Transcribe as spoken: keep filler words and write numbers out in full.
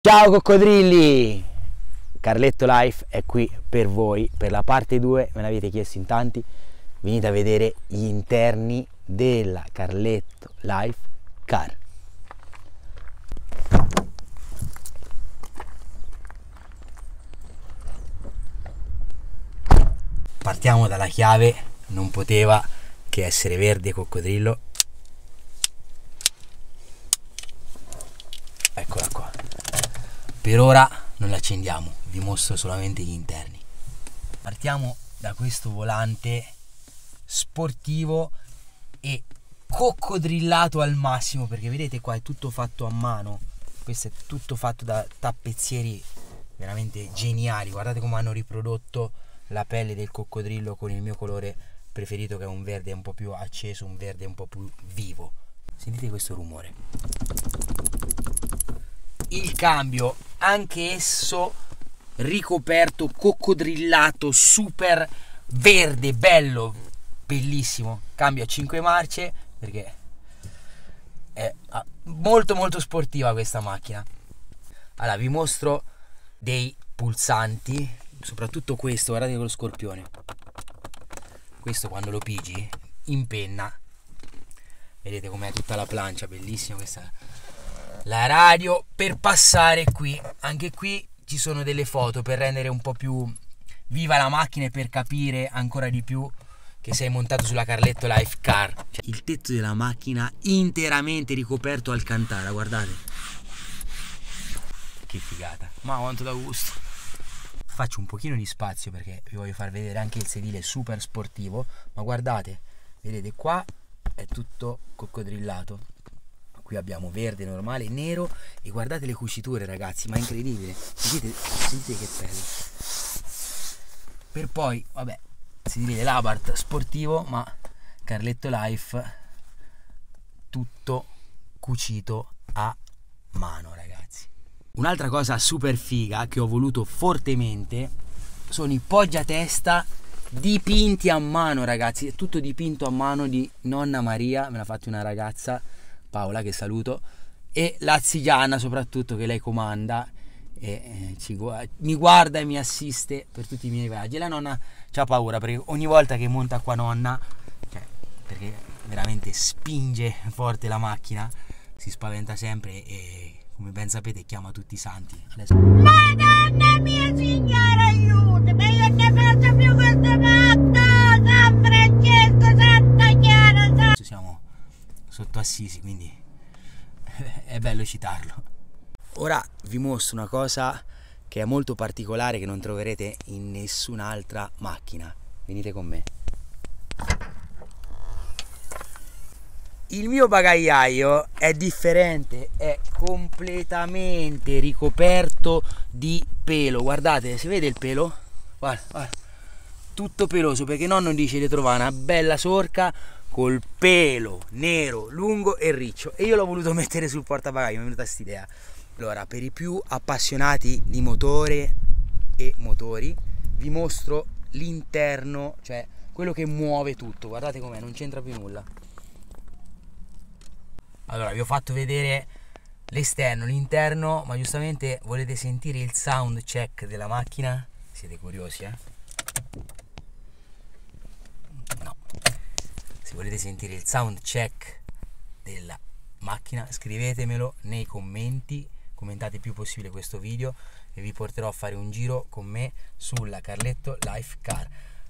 Ciao coccodrilli! Carletto Life è qui per voi, per la parte due, me l'avete chiesto in tanti, venite a vedere gli interni della Carletto Life Car. Partiamo dalla chiave, non poteva che essere verde coccodrillo. Eccola qua. Per ora non la accendiamo, vi mostro solamente gli interni. Partiamo da questo volante sportivo e coccodrillato al massimo, perché vedete qua è tutto fatto a mano. Questo è tutto fatto da tappezzieri veramente geniali. Guardate come hanno riprodotto la pelle del coccodrillo con il mio colore preferito, che è un verde un po' più acceso, un verde un po' più vivo. Sentite questo rumore. Il cambio, anche esso ricoperto, coccodrillato, super verde, bello, bellissimo. Cambio a cinque marce perché è molto molto sportiva questa macchina. Allora vi mostro dei pulsanti, soprattutto questo, guardate con lo scorpione. Questo quando lo pigi in penna, vedete com'è tutta la plancia, bellissima questa. La radio per passare qui, anche qui ci sono delle foto per rendere un po' più viva la macchina e per capire ancora di più che sei montato sulla Carletto Life Car. Cioè, il tetto della macchina interamente ricoperto Alcantara, guardate. Che figata, ma quanto da gusto. Faccio un pochino di spazio perché vi voglio far vedere anche il sedile super sportivo, ma guardate, vedete qua è tutto coccodrillato. Qui abbiamo verde normale, nero, e guardate le cuciture ragazzi, ma è incredibile. Sentite, sentite che bello. Per poi, vabbè, sedile Labart sportivo, ma Carletto Life tutto cucito a mano ragazzi. Un'altra cosa super figa che ho voluto fortemente sono i poggiatesta dipinti a mano ragazzi. È tutto dipinto a mano di nonna Maria, me l'ha fatto una ragazza, Paola, che saluto, e la zia soprattutto, che lei comanda e eh, ci, mi guarda e mi assiste per tutti i miei viaggi. E la nonna c'ha paura perché ogni volta che monta qua nonna, cioè, perché veramente spinge forte la macchina, si spaventa sempre e come ben sapete chiama tutti i santi. Adesso... Madonna mia signora, aiutami, io ne faccio più questo matto, San Francesco, Santa Chiara, San... Siamo sotto Assisi, quindi è bello citarlo. Ora vi mostro una cosa che è molto particolare, che non troverete in nessun'altra macchina. Venite con me. Il mio bagagliaio è differente, è completamente ricoperto di pelo. Guardate, si vede il pelo? Guarda, guarda. Tutto peloso, perché nonno dice di trovare una bella sorca col pelo nero, lungo e riccio, e io l'ho voluto mettere sul portabagaglio, mi è venuta quest'idea. Allora, per i più appassionati di motore e motori, vi mostro l'interno, cioè quello che muove tutto. Guardate com'è, non c'entra più nulla. Allora, vi ho fatto vedere l'esterno, l'interno, ma giustamente volete sentire il sound check della macchina? Siete curiosi, eh? No. Se volete sentire il sound check della macchina, scrivetemelo nei commenti, commentate il più possibile questo video e vi porterò a fare un giro con me sulla Carletto Life Car.